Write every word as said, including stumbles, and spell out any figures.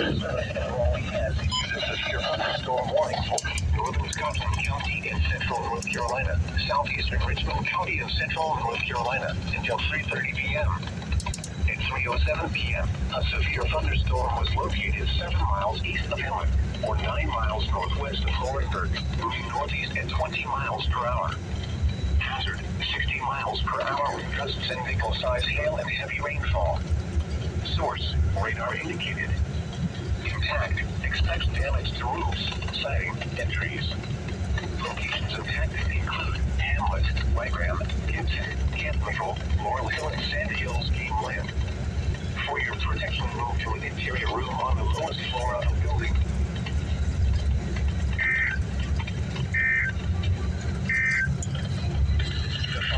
severe thunderstorm warning for northern Wisconsin County in central North Carolina, southeastern Richmond County in central North Carolina until three thirty p m At three oh seven p m, a severe thunderstorm was located seven miles east of Inlet, or nine miles northwest of Lawrenceburg, moving northeast at twenty miles per hour. Hazard, sixty miles per hour with gusts and nickel-sized hail and heavy rainfall. Source, radar indicated. Impact, expects damage to roofs, siding, and trees. Locations impacted include Hamlet, Wagram, Gibson, Camp Mitchell, Laurel Hill, and Sand Hills Game Land. For your protection, move to an interior room on the lowest floor of the